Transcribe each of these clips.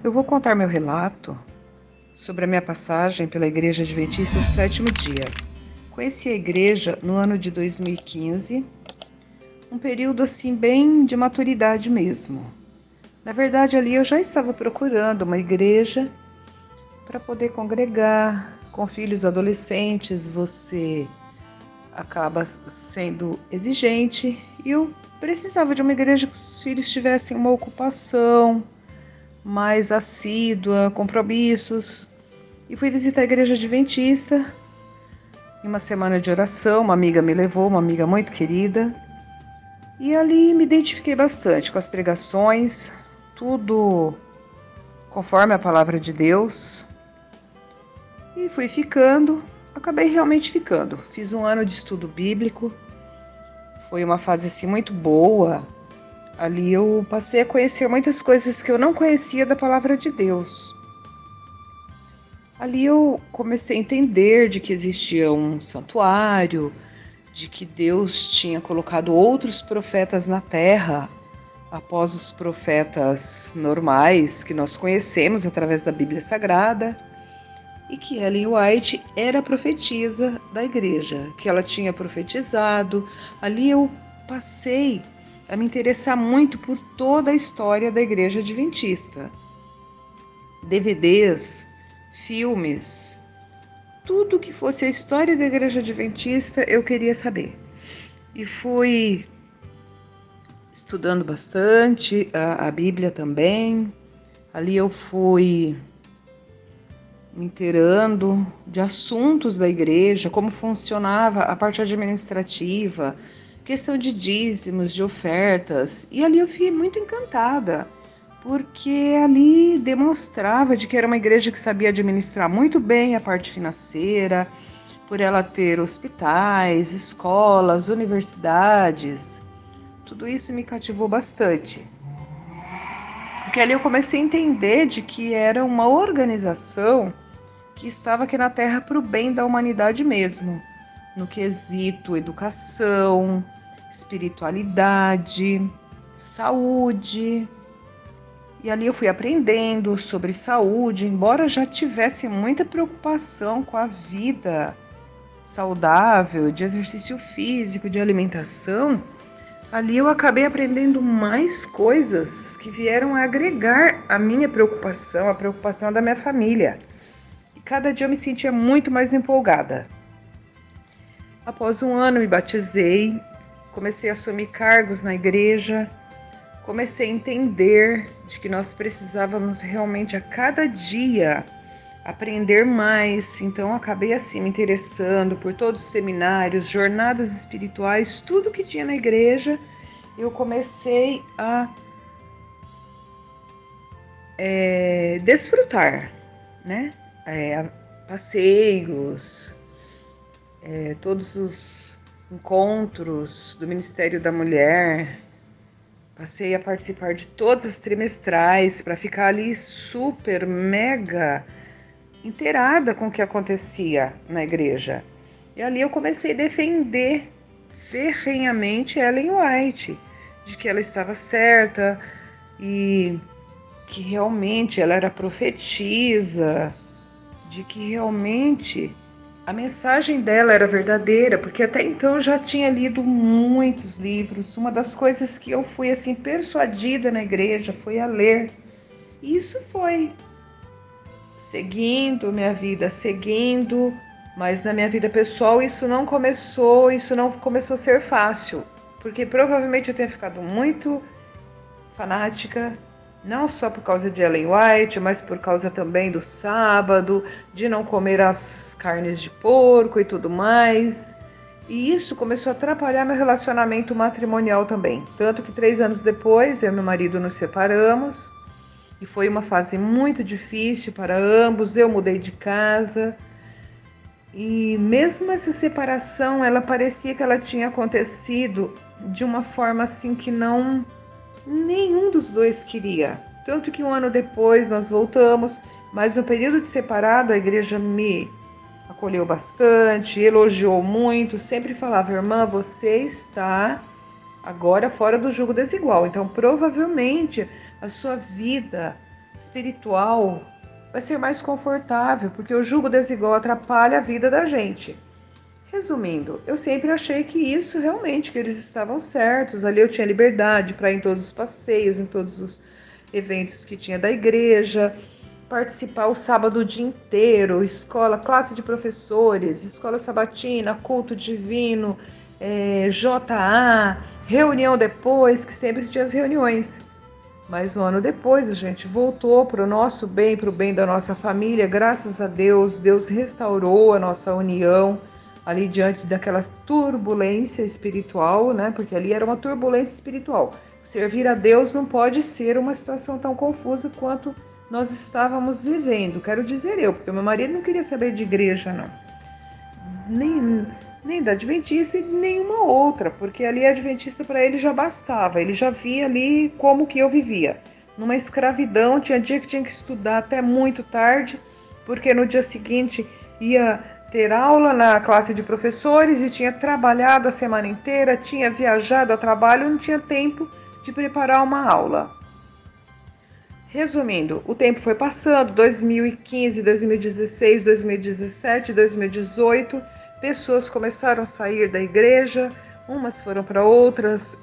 Eu vou contar meu relato sobre a minha passagem pela Igreja Adventista do Sétimo Dia. Conheci a igreja no ano de 2015, um período assim bem de maturidade mesmo. Na verdade, ali eu já estava procurando uma igreja para poder congregar com filhos adolescentes. Você acaba sendo exigente e eu precisava de uma igreja que os filhos tivessem uma ocupação mais assídua, compromissos. E fui visitar a igreja adventista em uma semana de oração. Uma amiga me levou, uma amiga muito querida. E ali me identifiquei bastante com as pregações, tudo conforme a palavra de Deus. E fui ficando, acabei realmente ficando. Fiz um ano de estudo bíblico, foi uma fase assim muito boa. Ali eu passei a conhecer muitas coisas que eu não conhecia da palavra de Deus. Ali eu comecei a entender de que existia um santuário, de que Deus tinha colocado outros profetas na terra, após os profetas normais que nós conhecemos através da Bíblia Sagrada, e que Ellen White era a profetisa da igreja, que ela tinha profetizado. Ali eu passei a me interessar muito por toda a história da igreja adventista. DVDs, filmes, tudo que fosse a história da igreja adventista eu queria saber. E fui estudando bastante a Bíblia também. Ali eu fui me inteirando de assuntos da igreja, como funcionava a parte administrativa, questão de dízimos, de ofertas. E ali eu fiquei muito encantada, porque ali demonstrava de que era uma igreja que sabia administrar muito bem a parte financeira, por ela ter hospitais, escolas, universidades. Tudo isso me cativou bastante, porque ali eu comecei a entender de que era uma organização que estava aqui na Terra para o bem da humanidade mesmo, no quesito educação, espiritualidade, saúde. E ali eu fui aprendendo sobre saúde, embora já tivesse muita preocupação com a vida saudável, de exercício físico, de alimentação. Ali eu acabei aprendendo mais coisas que vieram a agregar a minha preocupação, a preocupação da minha família. E cada dia eu me sentia muito mais empolgada. Após um ano me batizei, comecei a assumir cargos na igreja, comecei a entender de que nós precisávamos realmente a cada dia aprender mais. Então acabei assim me interessando por todos os seminários, jornadas espirituais, tudo que tinha na igreja. Eu comecei a desfrutar, né? Passeios, todos os encontros do Ministério da Mulher. Passei a participar de todas as trimestrais para ficar ali super, mega inteirada com o que acontecia na igreja. E ali eu comecei a defender ferrenhamente Ellen White, de que ela estava certa e que realmente ela era profetisa, de que realmente a mensagem dela era verdadeira, porque até então eu já tinha lido muitos livros. Uma das coisas que eu fui assim persuadida na igreja foi a ler. E isso foi seguindo minha vida, mas na minha vida pessoal isso não começou a ser fácil, porque provavelmente eu tenha ficado muito fanática, não só por causa de Ellen White, mas por causa também do sábado, de não comer as carnes de porco e tudo mais. E isso começou a atrapalhar meu relacionamento matrimonial também. Tanto que 3 anos depois, eu e meu marido nos separamos. E foi uma fase muito difícil para ambos. Eu mudei de casa. E mesmo essa separação, ela parecia que ela tinha acontecido de uma forma assim que não... nenhum dos dois queria. Tanto que um ano depois nós voltamos, mas no período de separado a igreja me acolheu bastante, elogiou muito, sempre falava: irmã, você está agora fora do jugo desigual, então provavelmente a sua vida espiritual vai ser mais confortável, porque o jugo desigual atrapalha a vida da gente. Resumindo, eu sempre achei que isso realmente, que eles estavam certos. Ali eu tinha liberdade para ir em todos os passeios, em todos os eventos que tinha da igreja, participar o sábado o dia inteiro, escola, classe de professores, escola sabatina, culto divino, JA, reunião depois, que sempre tinha as reuniões. Mas um ano depois a gente voltou para o nosso bem, para o bem da nossa família. Graças a Deus, Deus restaurou a nossa união ali diante daquela turbulência espiritual, né? Porque ali era uma turbulência espiritual. Servir a Deus não pode ser uma situação tão confusa quanto nós estávamos vivendo. Quero dizer eu, porque meu marido não queria saber de igreja, não. Nem da Adventista e nenhuma outra, porque ali a Adventista para ele já bastava, ele já via ali como que eu vivia. Numa escravidão, tinha dia que tinha que estudar até muito tarde, porque no dia seguinte ia ter aula na classe de professores e tinha trabalhado a semana inteira, tinha viajado a trabalho, não tinha tempo de preparar uma aula. Resumindo, o tempo foi passando, 2015, 2016, 2017, 2018, pessoas começaram a sair da igreja, umas foram para outros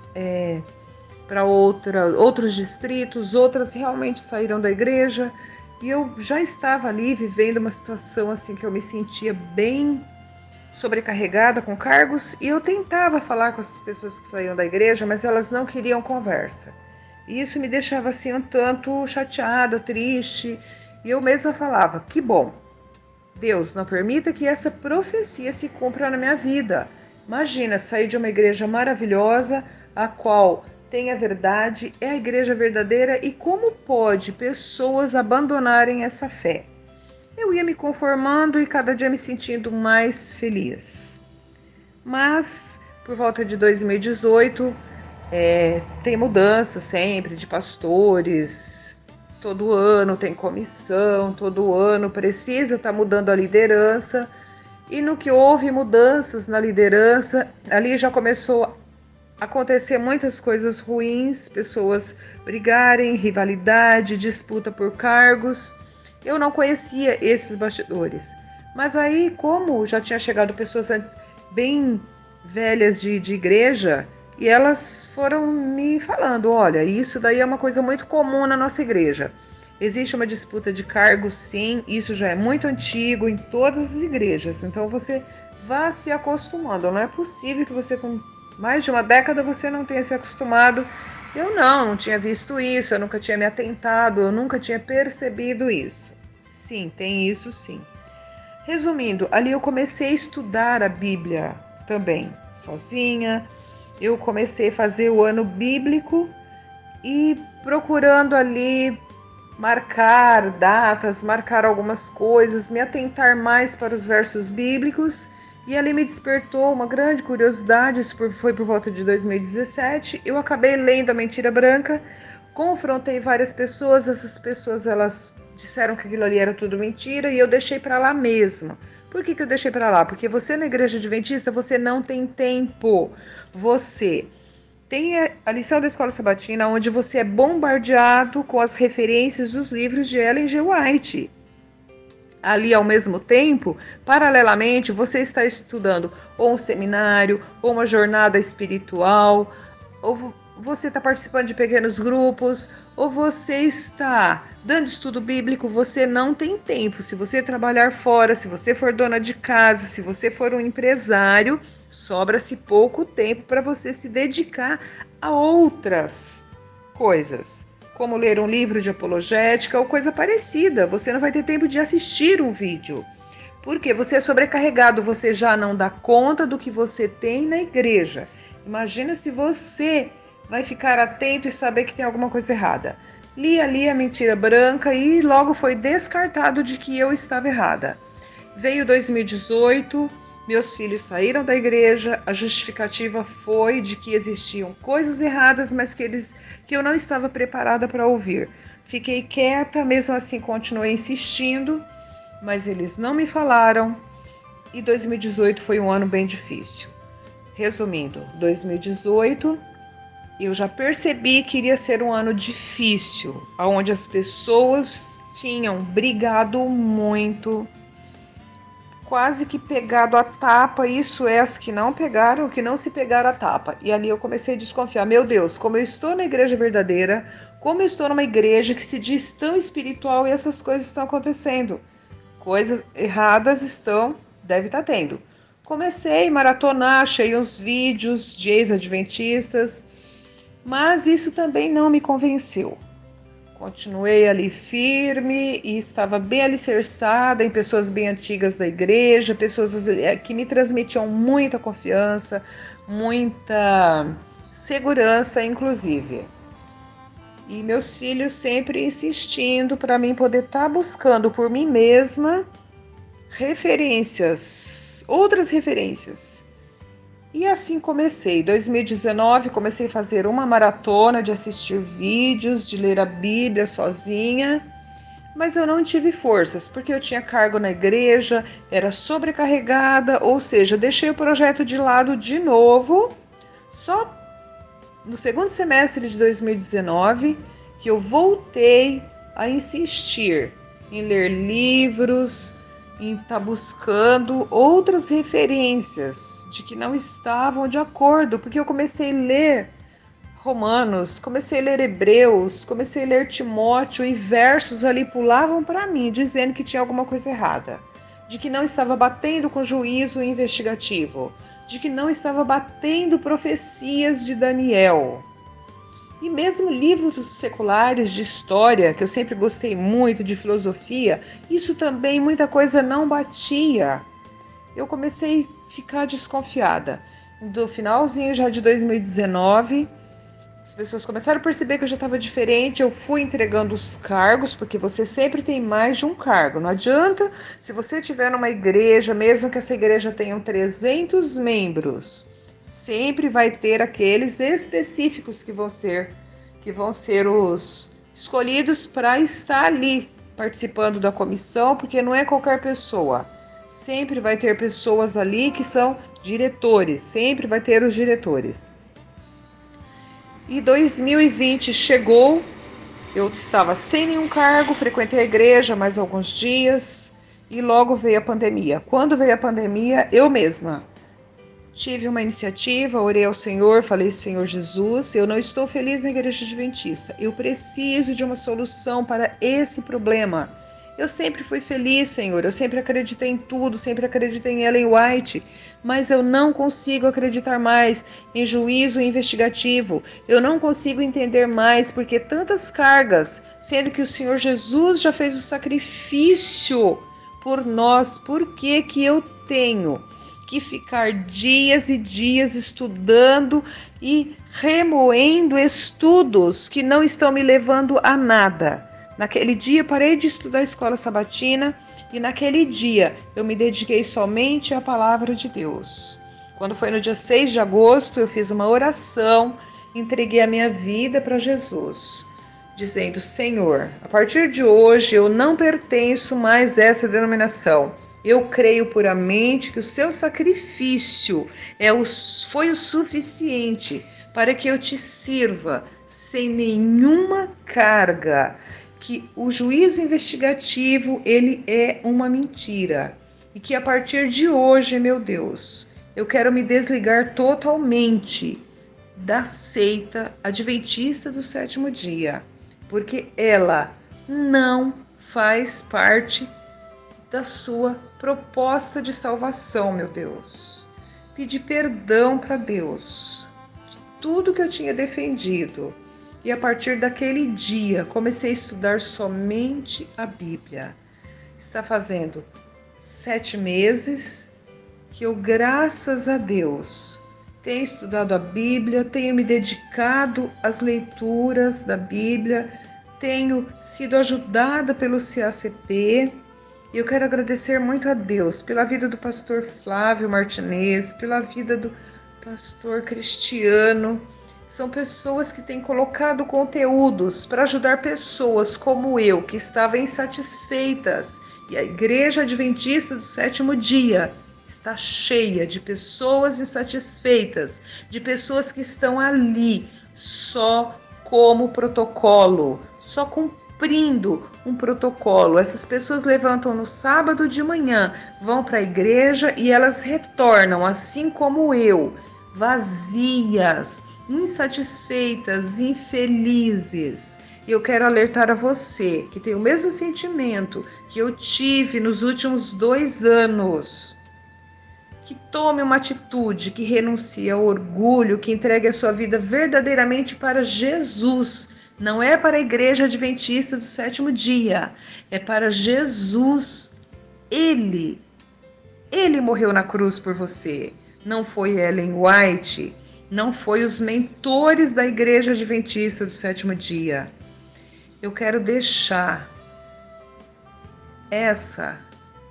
distritos, outras realmente saíram da igreja, e eu já estava ali vivendo uma situação assim que eu me sentia bem sobrecarregada com cargos, e eu tentava falar com essas pessoas que saíam da igreja, mas elas não queriam conversa. E isso me deixava assim um tanto chateada, triste, e eu mesma falava, que bom, Deus, não permita que essa profecia se cumpra na minha vida. Imagina, sair de uma igreja maravilhosa, a qual tem a verdade, é a igreja verdadeira, e como pode pessoas abandonarem essa fé? Eu ia me conformando e cada dia me sentindo mais feliz. Mas, por volta de 2018, tem mudança sempre de pastores, todo ano tem comissão, todo ano precisa estar mudando a liderança, e no que houve mudanças na liderança, ali já começou a acontecer muitas coisas ruins, pessoas brigarem, rivalidade, disputa por cargos. Eu não conhecia esses bastidores, mas aí, como já tinha chegado pessoas bem velhas de igreja, e elas foram me falando, olha, isso daí é uma coisa muito comum na nossa igreja. Existe uma disputa de cargos, sim, isso já é muito antigo em todas as igrejas, então você vá se acostumando. Não é possível que você, com mais de uma década, você não tenha se acostumado. Eu não tinha visto isso, eu nunca tinha me atentado, eu nunca tinha percebido isso. Sim, tem isso sim. Resumindo, ali eu comecei a estudar a Bíblia também, sozinha. Eu comecei a fazer o ano bíblico e procurando ali marcar datas, marcar algumas coisas, me atentar mais para os versos bíblicos, e ali me despertou uma grande curiosidade. Isso foi por volta de 2017. Eu acabei lendo A Mentira Branca, confrontei várias pessoas, essas pessoas elas disseram que aquilo ali era tudo mentira, e eu deixei para lá mesmo. Por que eu deixei para lá? Porque você na igreja adventista, você não tem tempo. Você tem a lição da escola sabatina, onde você é bombardeado com as referências dos livros de Ellen G. White. Ali, ao mesmo tempo, paralelamente, você está estudando ou um seminário, ou uma jornada espiritual, ou você está participando de pequenos grupos, ou você está dando estudo bíblico. Você não tem tempo. Se você trabalhar fora, se você for dona de casa, se você for um empresário, sobra-se pouco tempo para você se dedicar a outras coisas, como ler um livro de apologética ou coisa parecida. Você não vai ter tempo de assistir um vídeo, porque você é sobrecarregado, você já não dá conta do que você tem na igreja. Imagina se você vai ficar atento e saber que tem alguma coisa errada. Li ali A Mentira Branca e logo foi descartado de que eu estava errada. Veio 2018, meus filhos saíram da igreja, a justificativa foi de que existiam coisas erradas, mas que eu não estava preparada para ouvir. Fiquei quieta, mesmo assim continuei insistindo, mas eles não me falaram, e 2018 foi um ano bem difícil. Resumindo, 2018 eu já percebi que iria ser um ano difícil, onde as pessoas tinham brigado muito, quase que pegado a tapa, isso é, as que não pegaram, que não se pegaram a tapa. E ali eu comecei a desconfiar, meu Deus, como eu estou na igreja verdadeira, como eu estou numa igreja que se diz tão espiritual e essas coisas estão acontecendo. Coisas erradas deve estar tendo. Comecei a maratonar, achei uns vídeos de ex-adventistas, mas isso também não me convenceu. Continuei ali firme e estava bem alicerçada em pessoas bem antigas da igreja, pessoas que me transmitiam muita confiança, muita segurança, inclusive. E meus filhos sempre insistindo para mim poder estar buscando por mim mesma referências, outras referências. E assim comecei. Em 2019, comecei a fazer uma maratona de assistir vídeos, de ler a Bíblia sozinha, mas eu não tive forças, porque eu tinha cargo na igreja, era sobrecarregada, ou seja, deixei o projeto de lado de novo, só no segundo semestre de 2019 que eu voltei a insistir em ler livros, em estar buscando outras referências de que não estavam de acordo, porque eu comecei a ler Romanos, comecei a ler Hebreus, comecei a ler Timóteo e versos ali pulavam para mim, dizendo que tinha alguma coisa errada, de que não estava batendo com juízo investigativo, de que não estava batendo profecias de Daniel. E mesmo livros seculares de história, que eu sempre gostei muito, de filosofia, isso também muita coisa não batia. Eu comecei a ficar desconfiada. Do finalzinho já de 2019, as pessoas começaram a perceber que eu já estava diferente, eu fui entregando os cargos, porque você sempre tem mais de um cargo. Não adianta, se você estiver numa igreja, mesmo que essa igreja tenha 300 membros, sempre vai ter aqueles específicos que vão ser os escolhidos para estar ali participando da comissão, porque não é qualquer pessoa. Sempre vai ter pessoas ali que são diretores, sempre vai ter os diretores. E 2020 chegou, eu estava sem nenhum cargo, frequentei a igreja mais alguns dias e logo veio a pandemia. Quando veio a pandemia, eu mesma tive uma iniciativa, orei ao Senhor, falei, Senhor Jesus, eu não estou feliz na igreja adventista, eu preciso de uma solução para esse problema. Eu sempre fui feliz, Senhor, eu sempre acreditei em tudo, sempre acreditei em Ellen White, mas eu não consigo acreditar mais em juízo investigativo, eu não consigo entender mais porque tantas cargas, sendo que o Senhor Jesus já fez o sacrifício por nós, por que que eu tenho que ficar dias e dias estudando e remoendo estudos que não estão me levando a nada? Naquele dia parei de estudar a escola sabatina e naquele dia eu me dediquei somente à palavra de Deus. Quando foi no dia 6 de agosto, eu fiz uma oração, entreguei a minha vida para Jesus, dizendo, Senhor, a partir de hoje eu não pertenço mais a essa denominação. Eu creio puramente que o seu sacrifício foi o suficiente para que eu te sirva sem nenhuma carga, que o juízo investigativo ele é uma mentira e que a partir de hoje, meu Deus, eu quero me desligar totalmente da seita adventista do sétimo dia, porque ela não faz parte da sua proposta de salvação, meu Deus. Pedi perdão para Deus de tudo que eu tinha defendido. E a partir daquele dia, comecei a estudar somente a Bíblia. Está fazendo 7 meses que eu, graças a Deus, tenho estudado a Bíblia, tenho me dedicado às leituras da Bíblia, tenho sido ajudada pelo CACP. E eu quero agradecer muito a Deus pela vida do pastor Flávio Martinez, pela vida do pastor Cristiano. São pessoas que têm colocado conteúdos para ajudar pessoas como eu, que estavam insatisfeitas. E a Igreja Adventista do Sétimo Dia está cheia de pessoas insatisfeitas, de pessoas que estão ali só como protocolo, só cumprindo um protocolo. Essas pessoas levantam no sábado de manhã, vão para a igreja e elas retornam, assim como eu, vazias, insatisfeitas, infelizes. E eu quero alertar a você que tem o mesmo sentimento que eu tive nos últimos 2 anos. Que tome uma atitude, que renuncie ao orgulho, que entregue a sua vida verdadeiramente para Jesus. Não é para a Igreja Adventista do Sétimo Dia, é para Jesus. Ele morreu na cruz por você. Não foi Ellen White, não foi os mentores da Igreja Adventista do Sétimo Dia. Eu quero deixar essa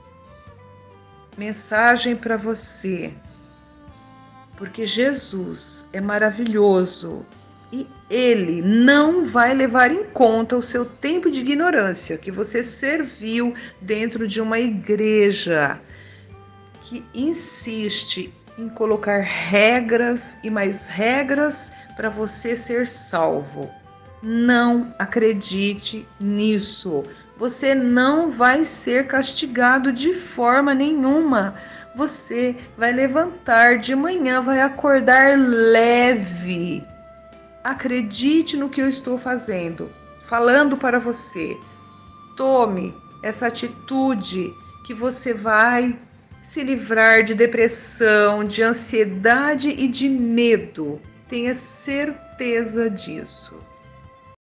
mensagem para você, porque Jesus é maravilhoso e Ele não vai levar em conta o seu tempo de ignorância que você serviu dentro de uma igreja que insiste em colocar regras e mais regras para você ser salvo. Não acredite nisso. Você não vai ser castigado de forma nenhuma. Você vai levantar de manhã, vai acordar leve. Acredite no que eu estou falando para você. Tome essa atitude que você vai se livrar de depressão, de ansiedade e de medo. Tenha certeza disso.